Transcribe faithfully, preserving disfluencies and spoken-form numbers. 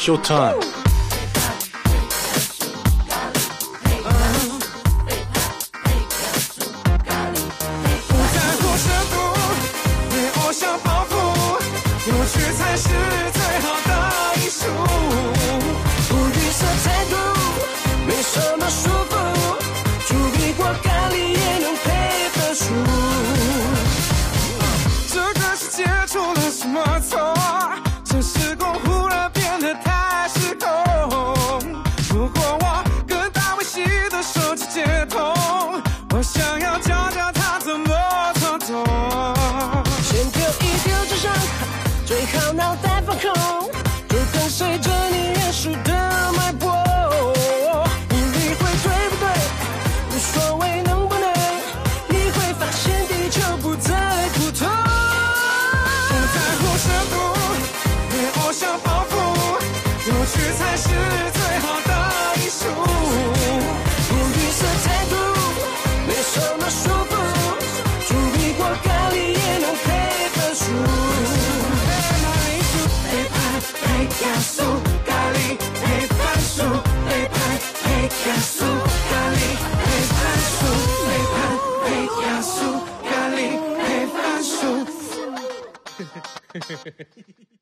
Showtime。 不在乎深度，别偶像包袱，有趣才是最好的艺术。 不预设态度，没什么束缚，煮比过咖喱也能配分数。 这个世界出了什么错？这时空忽然变得太失控。如果我跟大卫系的手机接通，我想要教教他怎么操作。 先丢一丢这伤害，最好脑袋放空，就跟随着你认输的脉搏。不理会对不对，无所谓能不能，你会发现地球不再苦痛。 不在乎深度，别偶像包袱，有趣才是最好的艺术。 不预设态度，没什么束缚，煮比过咖喱也能配分数。 配派配加速，咖喱配番薯，配派配加速，咖喱配番薯，配派配加速，咖喱配番薯。